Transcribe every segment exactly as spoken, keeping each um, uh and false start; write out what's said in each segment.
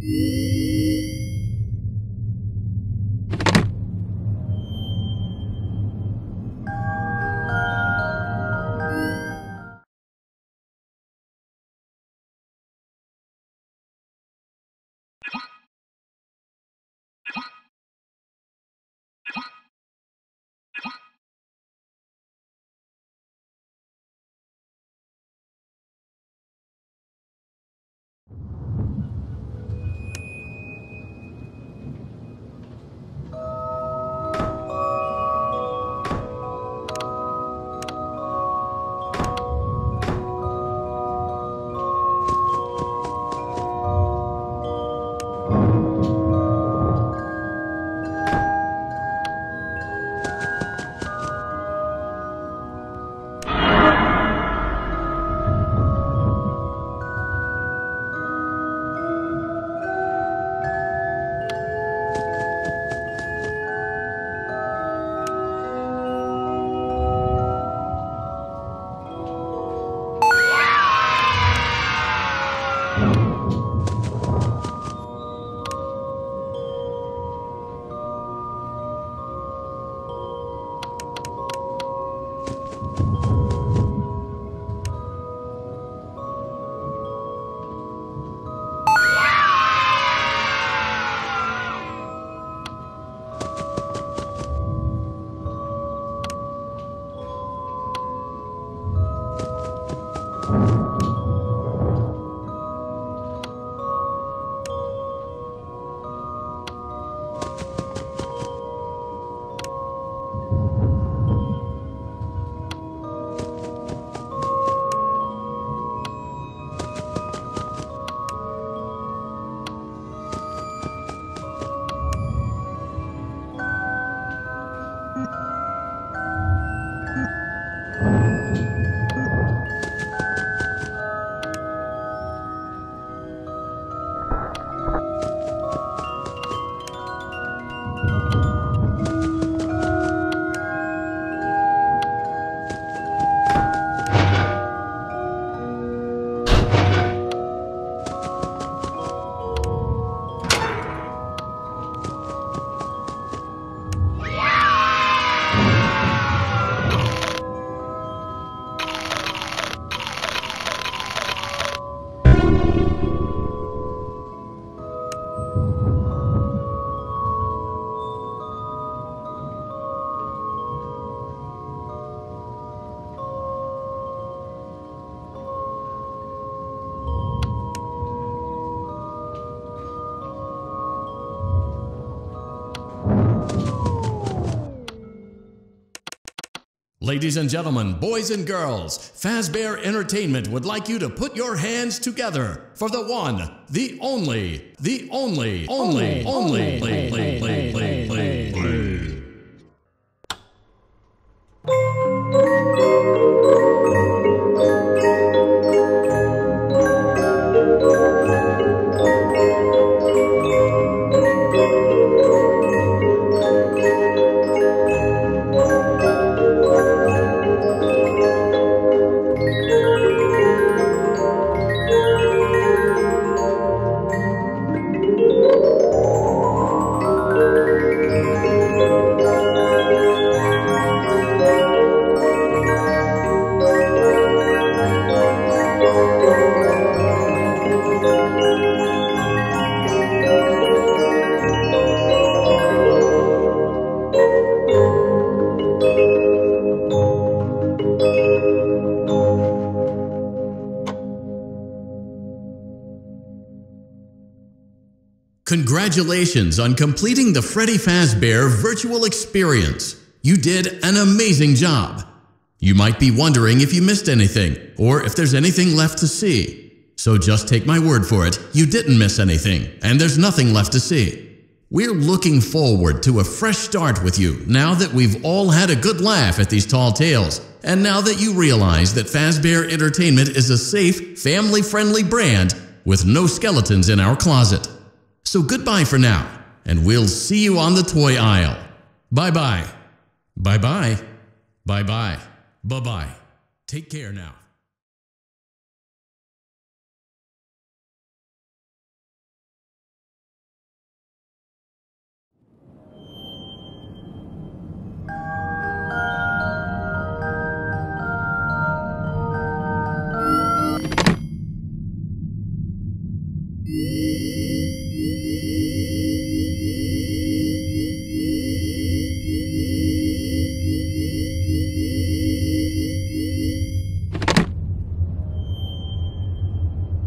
Ladies and gentlemen, boys and girls, Fazbear Entertainment would like you to put your hands together for the one, the only, the only, only, only, play, play, play, play, play, play. Congratulations on completing the Freddy Fazbear virtual experience. You did an amazing job. You might be wondering if you missed anything or if there's anything left to see. So just take my word for it, you didn't miss anything and there's nothing left to see. We're looking forward to a fresh start with you now that we've all had a good laugh at these tall tales and now that you realize that Fazbear Entertainment is a safe, family-friendly brand with no skeletons in our closet. So goodbye for now, and we'll see you on the toy aisle. Bye-bye. Bye-bye. Bye-bye. Bye-bye. Take care now.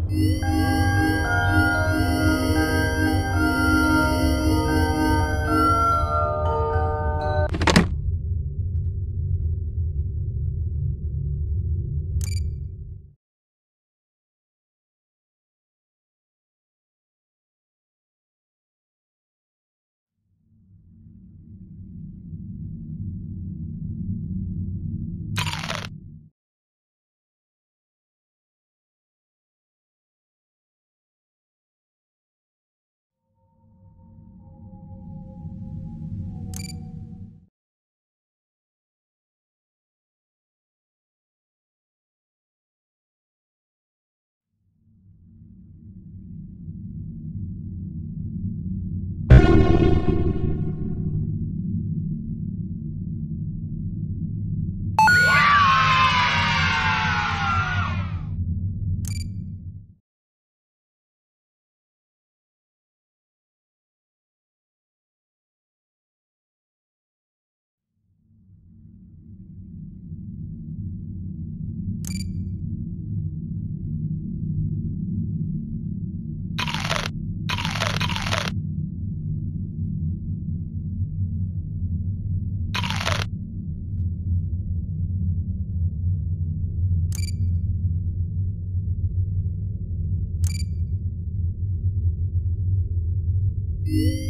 You